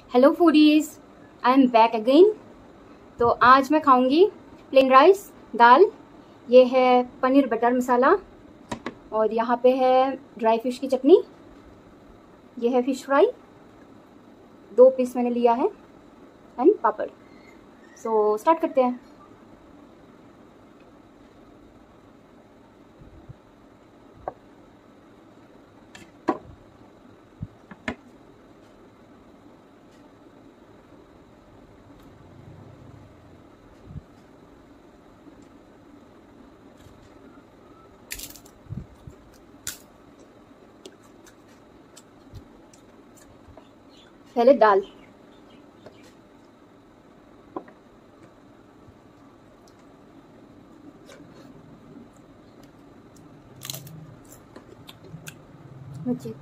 Hello foodies, I am back again. तो आज मैं खाऊंगी प्लेन राइस, दाल, ये है पनीर बटर मसाला और यहाँ पे है ड्राई फिश की चटनी, ये है फिश फ्राई, 2 पीस मैंने लिया है एंड पापड़। सो स्टार्ट करते हैं। पहले दाल, मिर्ची,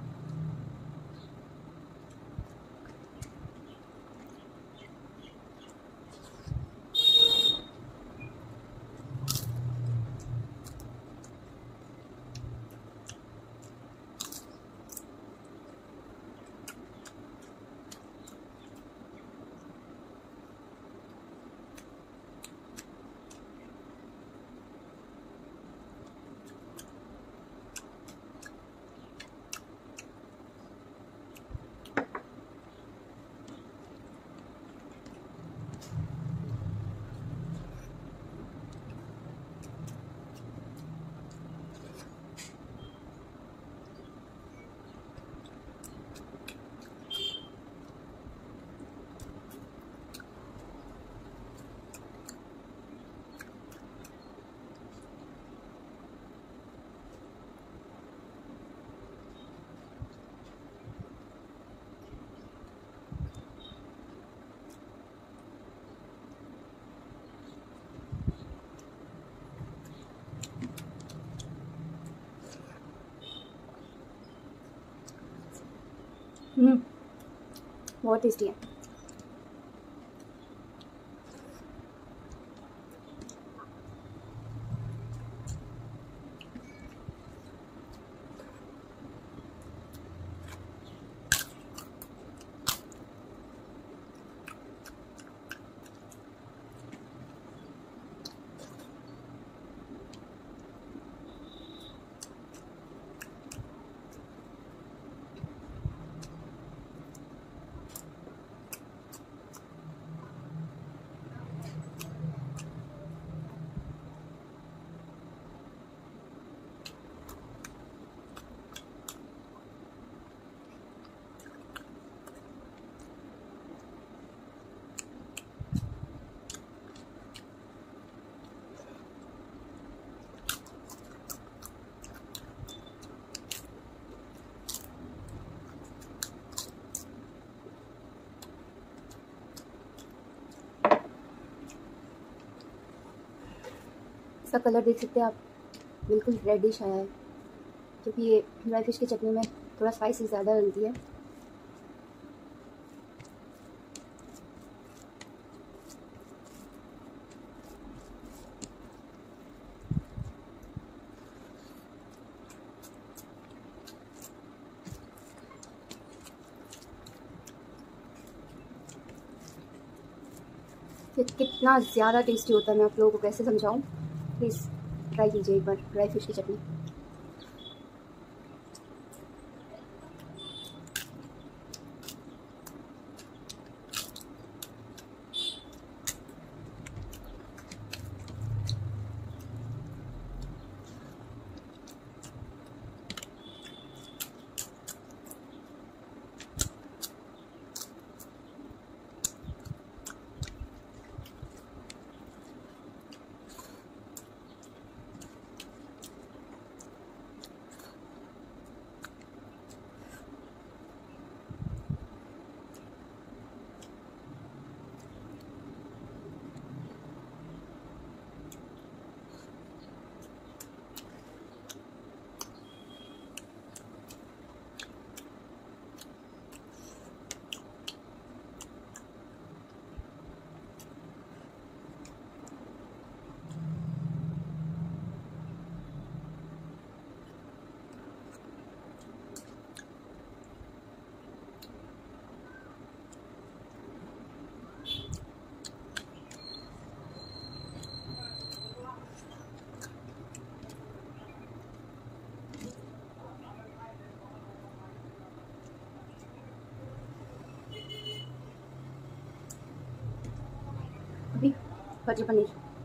बहुत टेस्टी है। इसका कलर देख सकते हैं आप, बिल्कुल रेडिश आया है क्योंकि ये ड्राई फिश की चटनी में थोड़ा स्पाइसी ज़्यादा डलती है। ये कितना ज़्यादा टेस्टी होता है, मैं आप लोगों को कैसे समझाऊं। प्लीज़ ट्राई कीजिए एक बार ड्राई फिश की चटनी। बटर पनीर।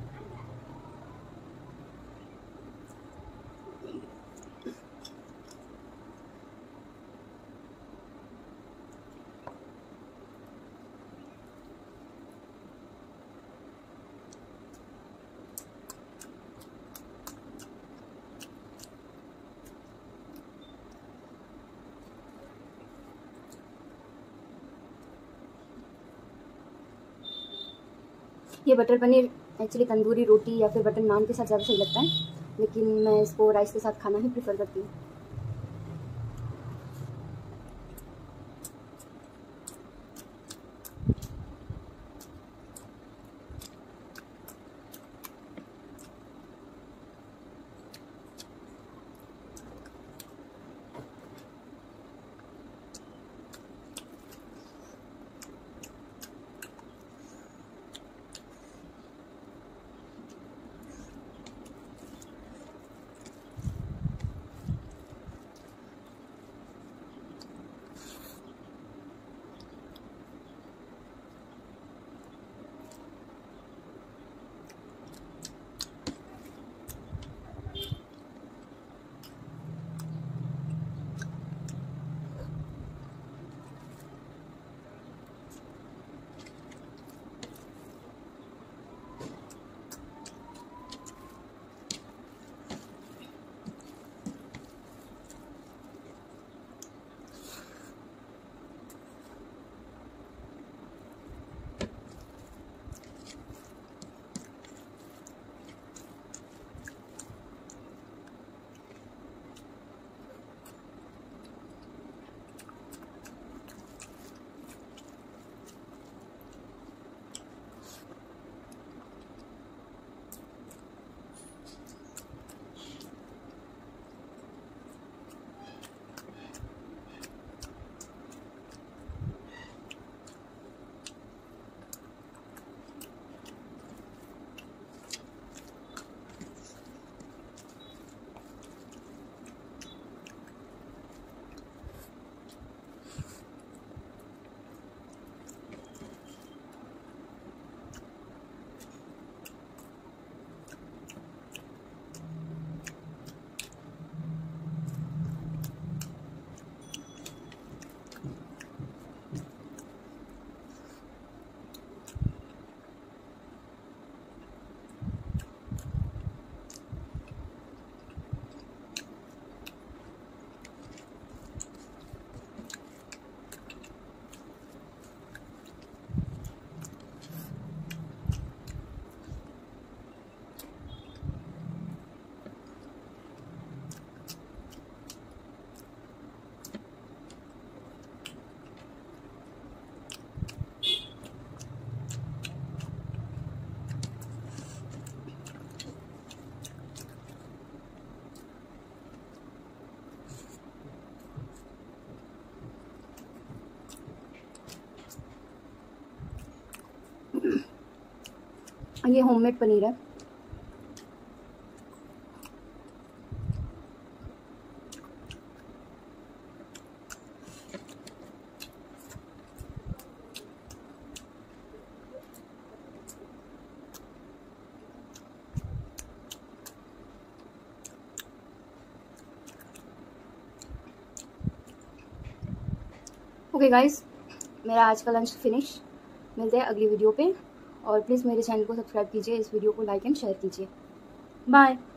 ये बटर पनीर एक्चुअली तंदूरी रोटी या फिर बटर नान के साथ ज़्यादा सही लगता है, लेकिन मैं इसको राइस के साथ खाना ही प्रेफर करती हूँ। ये होममेड पनीर है। ओके गाइस, मेरा आज का लंच फिनिश। मिलते हैं अगली वीडियो पे, और प्लीज़ मेरे चैनल को सब्सक्राइब कीजिए, इस वीडियो को लाइक एंड शेयर कीजिए। बाय।